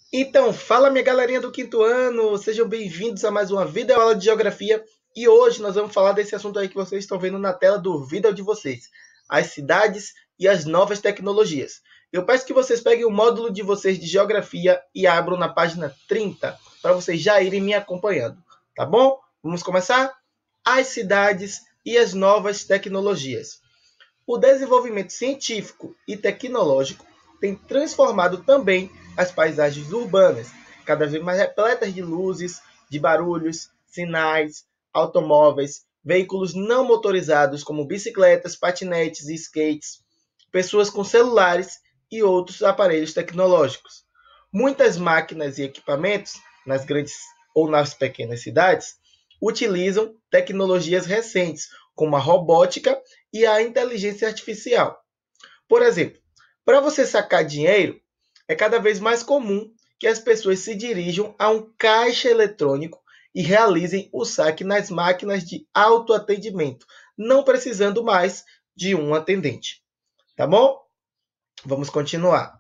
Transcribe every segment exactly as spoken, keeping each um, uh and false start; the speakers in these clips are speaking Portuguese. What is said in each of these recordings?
Então, fala minha galerinha do quinto ano, sejam bem-vindos a mais uma videoaula de geografia e hoje nós vamos falar desse assunto aí que vocês estão vendo na tela do vídeo de vocês, as cidades e as novas tecnologias. Eu peço que vocês peguem o módulo de vocês de geografia e abram na página trinta para vocês já irem me acompanhando, tá bom? Vamos começar? As cidades e as novas tecnologias. O desenvolvimento científico e tecnológico tem transformado também as paisagens urbanas, cada vez mais repletas de luzes, de barulhos, sinais, automóveis, veículos não motorizados como bicicletas, patinetes e skates, pessoas com celulares e outros aparelhos tecnológicos. Muitas máquinas e equipamentos, nas grandes ou nas pequenas cidades, utilizam tecnologias recentes, como a robótica e a inteligência artificial. Por exemplo, para você sacar dinheiro, é cada vez mais comum que as pessoas se dirijam a um caixa eletrônico e realizem o saque nas máquinas de autoatendimento, não precisando mais de um atendente. Tá bom? Vamos continuar.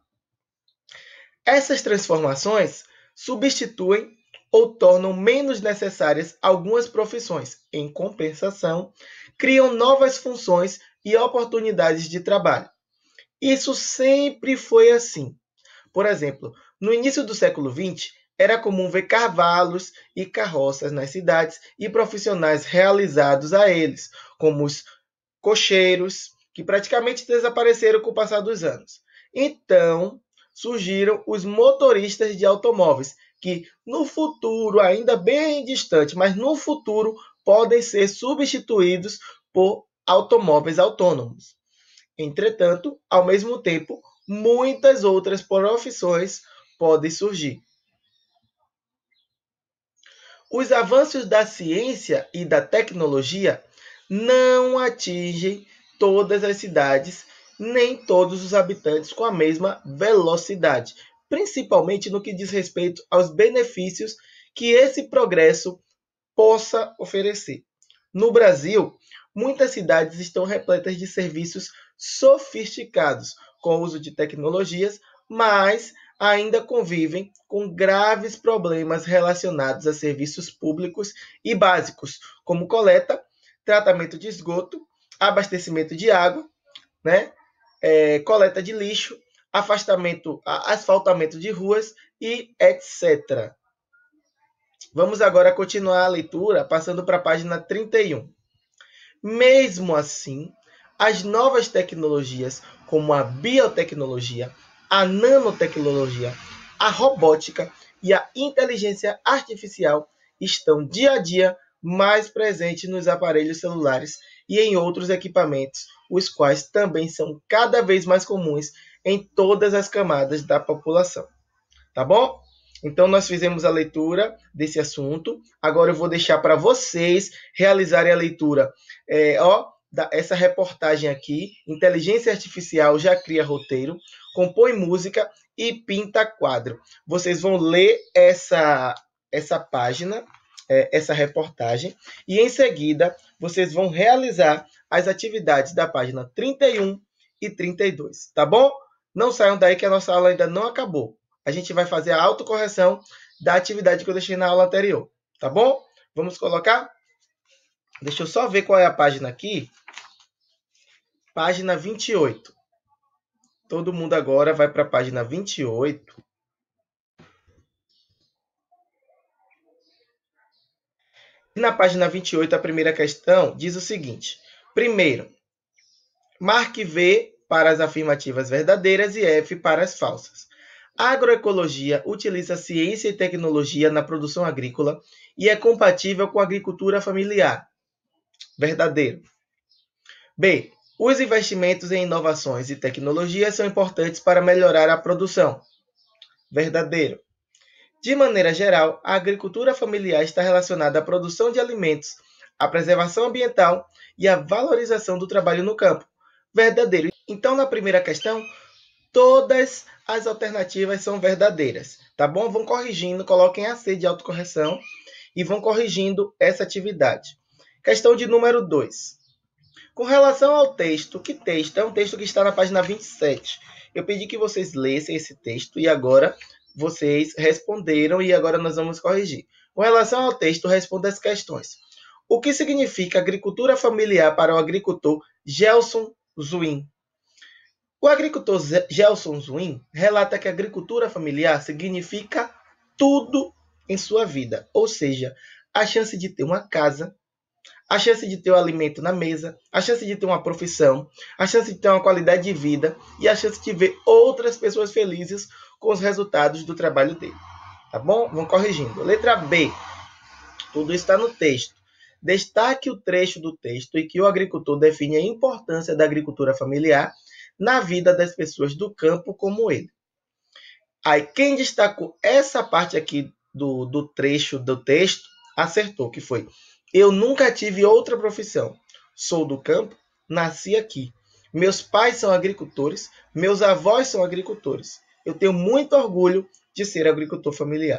Essas transformações substituem ou tornam menos necessárias algumas profissões. Em compensação, criam novas funções e oportunidades de trabalho. Isso sempre foi assim. Por exemplo, no início do século vinte, era comum ver cavalos e carroças nas cidades e profissionais realizados a eles, como os cocheiros, que praticamente desapareceram com o passar dos anos. Então, surgiram os motoristas de automóveis, que no futuro, ainda bem distante, mas no futuro, podem ser substituídos por automóveis autônomos. Entretanto, ao mesmo tempo, muitas outras profissões podem surgir. Os avanços da ciência e da tecnologia não atingem todas as cidades, nem todos os habitantes com a mesma velocidade, principalmente no que diz respeito aos benefícios que esse progresso possa oferecer. No Brasil, muitas cidades estão repletas de serviços sofisticados, com o uso de tecnologias, mas ainda convivem com graves problemas relacionados a serviços públicos e básicos, como coleta, tratamento de esgoto, abastecimento de água, né? É, coleta de lixo, afastamento, asfaltamento de ruas e etcétera. Vamos agora continuar a leitura, passando para a página trinta e um. Mesmo assim, as novas tecnologias, como a biotecnologia, a nanotecnologia, a robótica e a inteligência artificial, estão dia a dia mais presentes nos aparelhos celulares e em outros equipamentos, os quais também são cada vez mais comuns em todas as camadas da população. Tá bom? Então, nós fizemos a leitura desse assunto. Agora eu vou deixar para vocês realizarem a leitura. É, ó, da, essa reportagem aqui, Inteligência Artificial já cria roteiro, compõe música e pinta quadro. Vocês vão ler essa, essa página, é, essa reportagem, e em seguida vocês vão realizar as atividades da página trinta e um e trinta e dois, tá bom? Não saiam daí que a nossa aula ainda não acabou. A gente vai fazer a autocorreção da atividade que eu deixei na aula anterior, tá bom? Vamos colocar? Deixa eu só ver qual é a página aqui. Página vinte e oito. Todo mundo agora vai para a página vinte e oito. E na página vinte e oito, a primeira questão diz o seguinte. Primeiro, marque V para as afirmativas verdadeiras e F para as falsas. A agroecologia utiliza ciência e tecnologia na produção agrícola e é compatível com a agricultura familiar. Verdadeiro. B. Os investimentos em inovações e tecnologias são importantes para melhorar a produção. Verdadeiro. De maneira geral, a agricultura familiar está relacionada à produção de alimentos, à preservação ambiental e à valorização do trabalho no campo. Verdadeiro. Então, na primeira questão, todas as alternativas são verdadeiras, tá bom? Vão corrigindo, coloquem a C de autocorreção e vão corrigindo essa atividade. Questão de número dois. Com relação ao texto, que texto? É um texto que está na página vinte e sete. Eu pedi que vocês lessem esse texto e agora vocês responderam e agora nós vamos corrigir. Com relação ao texto, responda as questões. O que significa agricultura familiar para o agricultor Gelson Zwin? O agricultor Gelson Zwin relata que a agricultura familiar significa tudo em sua vida, ou seja, a chance de ter uma casa, a chance de ter o alimento na mesa, a chance de ter uma profissão, a chance de ter uma qualidade de vida e a chance de ver outras pessoas felizes com os resultados do trabalho dele. Tá bom? Vamos corrigindo. Letra B. Tudo está no texto. Destaque o trecho do texto em que o agricultor define a importância da agricultura familiar na vida das pessoas do campo como ele. Aí, quem destacou essa parte aqui do, do trecho do texto, acertou, que foi: eu nunca tive outra profissão. Sou do campo, nasci aqui. Meus pais são agricultores, meus avós são agricultores. Eu tenho muito orgulho de ser agricultor familiar.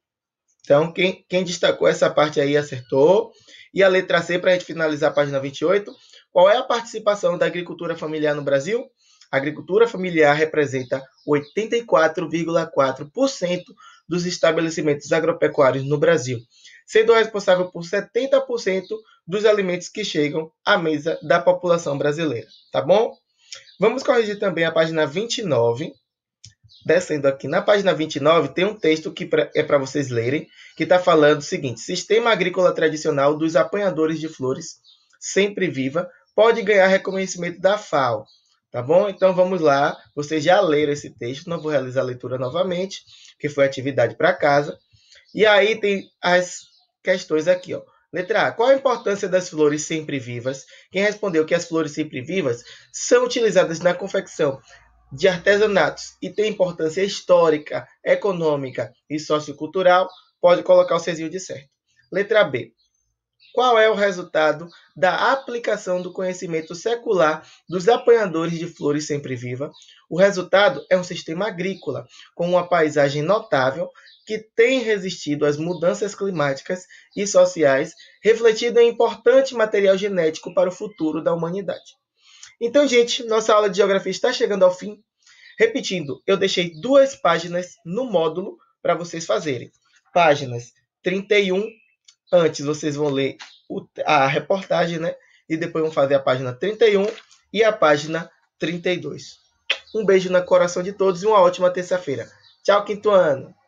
Então, quem, quem destacou essa parte aí acertou. E a letra C, para a gente finalizar a página vinte e oito. Qual é a participação da agricultura familiar no Brasil? A agricultura familiar representa oitenta e quatro vírgula quatro por cento dos estabelecimentos agropecuários no Brasil, sendo responsável por setenta por cento dos alimentos que chegam à mesa da população brasileira. Tá bom? Vamos corrigir também a página vinte e nove. Descendo aqui na página vinte e nove, tem um texto que é para vocês lerem, que está falando o seguinte: Sistema agrícola tradicional dos apanhadores de flores, sempre viva, pode ganhar reconhecimento da F A O. Tá bom? Então vamos lá, vocês já leram esse texto, não vou realizar a leitura novamente, que foi atividade para casa. E aí tem as questões aqui, ó. Letra A. Qual a importância das flores sempre vivas? Quem respondeu que as flores sempre vivas são utilizadas na confecção de artesanatos e tem importância histórica, econômica e sociocultural, pode colocar o Czinho de certo. Letra B. Qual é o resultado da aplicação do conhecimento secular dos apanhadores de flores sempre viva? O resultado é um sistema agrícola com uma paisagem notável que tem resistido às mudanças climáticas e sociais, refletindo em importante material genético para o futuro da humanidade. Então, gente, nossa aula de geografia está chegando ao fim. Repetindo, eu deixei duas páginas no módulo para vocês fazerem. Páginas trinta e um, antes vocês vão ler a reportagem, né? E depois vão fazer a página trinta e um e a página trinta e dois. Um beijo no coração de todos e uma ótima terça-feira. Tchau, quinto ano!